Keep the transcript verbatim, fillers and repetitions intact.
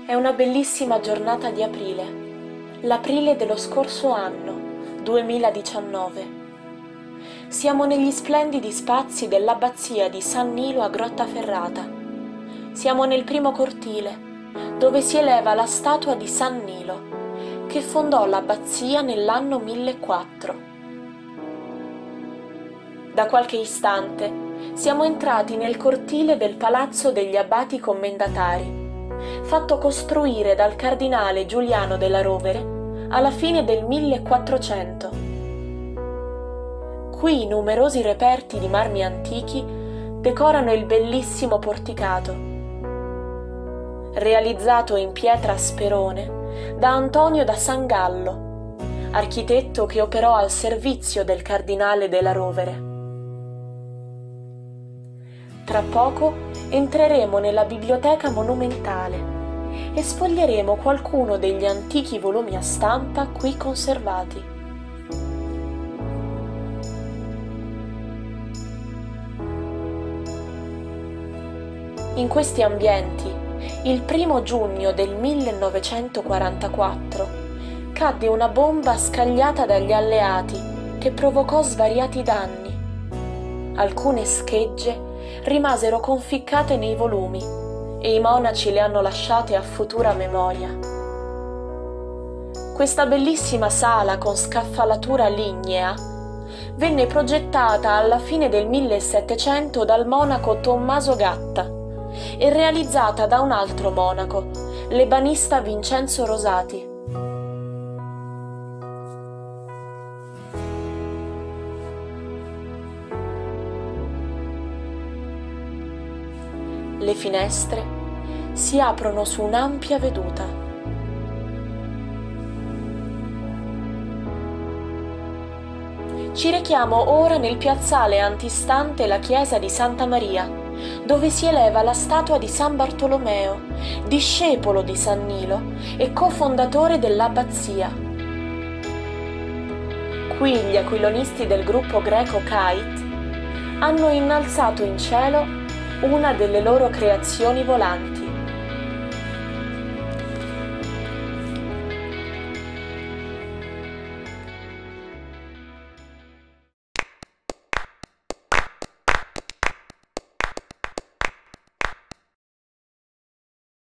È una bellissima giornata di aprile, l'aprile dello scorso anno, duemiladiciannove. Siamo negli splendidi spazi dell'abbazia di San Nilo a Grottaferrata. Siamo nel primo cortile, dove si eleva la statua di San Nilo, che fondò l'abbazia nell'anno millequattro. Da qualche istante siamo entrati nel cortile del Palazzo degli Abbati Commendatari, fatto costruire dal cardinale Giuliano della Rovere alla fine del millequattrocento. Qui numerosi reperti di marmi antichi decorano il bellissimo porticato, realizzato in pietra a sperone da Antonio da San Gallo, architetto che operò al servizio del cardinale della Rovere. Tra poco entreremo nella biblioteca monumentale e sfoglieremo qualcuno degli antichi volumi a stampa qui conservati. In questi ambienti, il primo giugno del millenovecentoquarantaquattro, cadde una bomba scagliata dagli alleati che provocò svariati danni. Alcune schegge rimasero conficcate nei volumi e i monaci le hanno lasciate a futura memoria. Questa bellissima sala con scaffalatura lignea venne progettata alla fine del millesettecento dal monaco Tommaso Gatta e realizzata da un altro monaco, l'ebanista Vincenzo Rosati. Le finestre si aprono su un'ampia veduta. Ci rechiamo ora nel piazzale antistante la chiesa di Santa Maria, dove si eleva la statua di San Bartolomeo, discepolo di San Nilo e cofondatore dell'abbazia. Qui gli aquilonisti del gruppo greco Kite hanno innalzato in cielo una delle loro creazioni volanti.